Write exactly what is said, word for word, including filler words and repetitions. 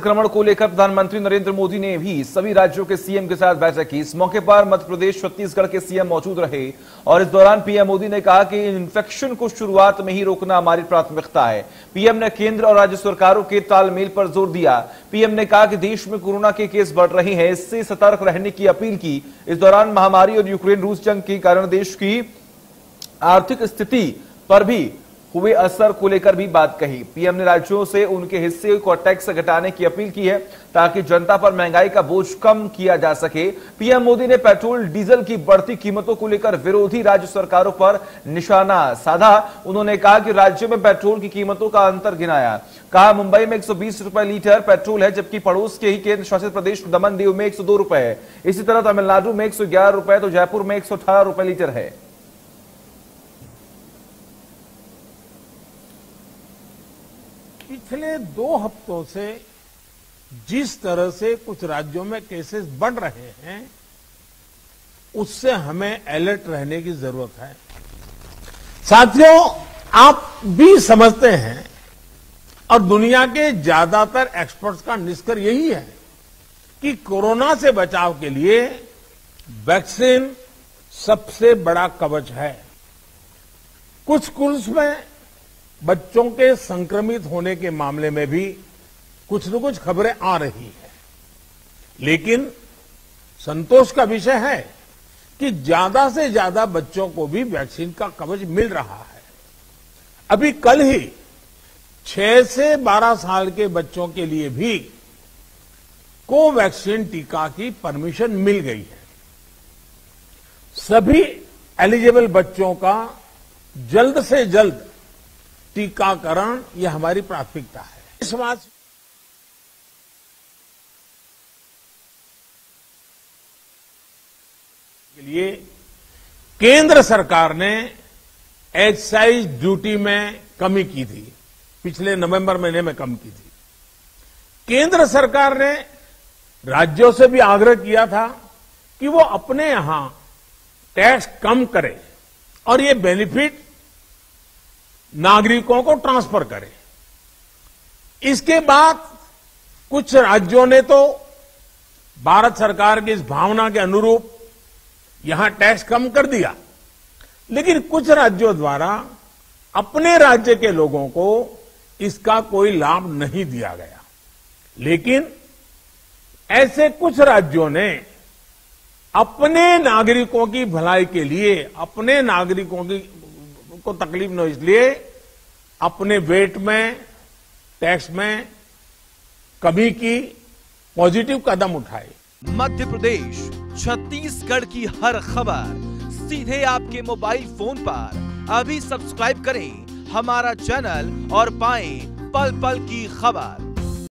संक्रमण को लेकर प्रधानमंत्री नरेंद्र मोदी ने भी सभी राज्यों के सीएम के साथ बैठक की। इस मौके पर मध्य प्रदेश, छत्तीसगढ़ के सीएम मौजूद रहे और इस दौरान पीएम मोदी ने कहा कि इन्फेक्शन को शुरुआत में ही रोकना हमारी प्राथमिकता है। पीएम ने केंद्र और राज्य सरकारों के तालमेल पर जोर दिया। पीएम ने कहा कि देश में कोरोना के केस बढ़ रहे हैं, इससे सतर्क रहने की अपील की। इस दौरान महामारी और यूक्रेन रूस जंग के कारण देश की आर्थिक स्थिति पर भी हुए असर को लेकर भी बात कही। पीएम ने राज्यों से उनके हिस्से को टैक्स घटाने की अपील की है ताकि जनता पर महंगाई का बोझ कम किया जा सके। पीएम मोदी ने पेट्रोल डीजल की बढ़ती कीमतों को लेकर विरोधी राज्य सरकारों पर निशाना साधा। उन्होंने कहा कि राज्य में पेट्रोल की कीमतों का अंतर गिनाया। कहा मुंबई में एक सौ बीस रुपए लीटर पेट्रोल है, जबकि पड़ोस के ही केंद्र शासित प्रदेश दमन दीव में एक सौ दो रुपए है। इसी तरह तमिलनाडु में एक सौ ग्यारह रुपए तो जयपुर में एक सौ अठारह रुपए लीटर है। पिछले दो हफ्तों से जिस तरह से कुछ राज्यों में केसेस बढ़ रहे हैं, उससे हमें अलर्ट रहने की जरूरत है। साथियों, आप भी समझते हैं और दुनिया के ज्यादातर एक्सपर्ट्स का निष्कर्ष यही है कि कोरोना से बचाव के लिए वैक्सीन सबसे बड़ा कवच है। कुछ स्कूल्स में बच्चों के संक्रमित होने के मामले में भी कुछ न कुछ खबरें आ रही है, लेकिन संतोष का विषय है कि ज्यादा से ज्यादा बच्चों को भी वैक्सीन का कवच मिल रहा है। अभी कल ही छह से बारह साल के बच्चों के लिए भी कोवैक्सीन टीका की परमिशन मिल गई है। सभी एलिजिबल बच्चों का जल्द से जल्द टीकाकरण यह हमारी प्राथमिकता है। इस बात के लिए केंद्र सरकार ने एक्साइज ड्यूटी में कमी की थी, पिछले नवंबर महीने में कम की थी। केंद्र सरकार ने राज्यों से भी आग्रह किया था कि वो अपने यहां टैक्स कम करे और ये बेनिफिट नागरिकों को ट्रांसफर करें। इसके बाद कुछ राज्यों ने तो भारत सरकार की इस भावना के अनुरूप यहां टैक्स कम कर दिया, लेकिन कुछ राज्यों द्वारा अपने राज्य के लोगों को इसका कोई लाभ नहीं दिया गया। लेकिन ऐसे कुछ राज्यों ने अपने नागरिकों की भलाई के लिए, अपने नागरिकों की को तकलीफ न हो इसलिए अपने वेट में, टैक्स में कमी की, पॉजिटिव कदम उठाए। मध्य प्रदेश, छत्तीसगढ़ की हर खबर सीधे आपके मोबाइल फोन पर। अभी सब्सक्राइब करें हमारा चैनल और पाएं पल पल की खबर।